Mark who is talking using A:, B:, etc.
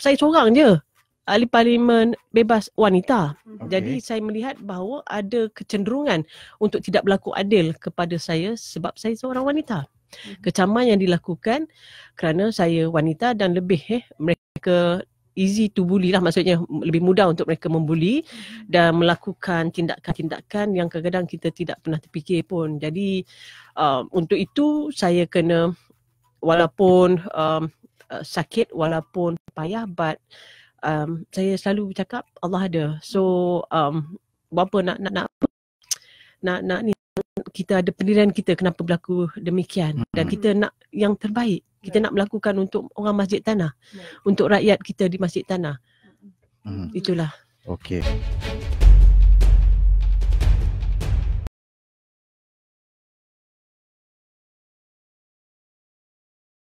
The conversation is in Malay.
A: saya seorang je ahli parlimen bebas wanita.
B: Okay.
A: Jadi saya melihat bahawa ada kecenderungan untuk tidak berlaku adil kepada saya sebab saya seorang wanita. Kecaman yang dilakukan kerana saya wanita dan lebih mereka easy to bully lah, maksudnya lebih mudah untuk mereka membuli dan melakukan tindakan-tindakan yang kadang-kadang kita tidak pernah terfikir pun. Jadi untuk itu saya kena, walaupun sakit, walaupun payah, but saya selalu bercakap Allah ada. So apa nak ni, kita ada pendirian kita kenapa berlaku demikian, dan kita nak yang terbaik. Kita nak melakukan untuk orang Masjid Tanah, untuk rakyat kita di Masjid Tanah. Itulah.
B: Okey.